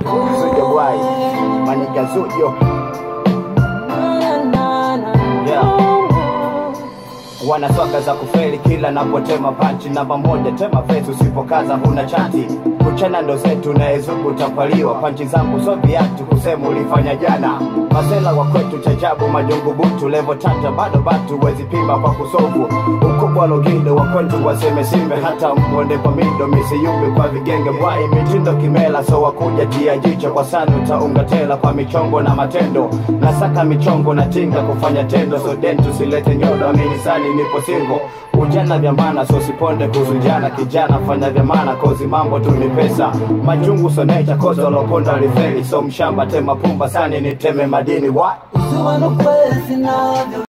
Zujo Bwai, Maniga Zujo. Wanaswaga za kufeli kila napotema panchi. Namba moja tema fetu, usipokaza huna chati. Kuchana ndo zetu na ezubu utapaliwa. Panchi zangu so viatu kusema ulifanya jana. Masela wa kwetu chajabu majungu butu. Levo tata bado batu wezi pima kwa kusofu. Ukubwa logido wa kwetu waseme simbe. Hata mwonde kwa mido misiyumbi kwa vigenge. Bwai mitindo kimela so wakuja tia jicho. Kwa sana utaunga tela kwa michongo na matendo. Nasaka michongo na tinga kufanya tendo. So dentu silete nyodo amini sani nipo singo. Ujana vya maana so siponde kuzujana. Kijana fanya vya maana kozi mambo tu ni pesa. Majungu so nature kozi waloponda lifeli. So mshamba tema pumba sani niteme madini. What?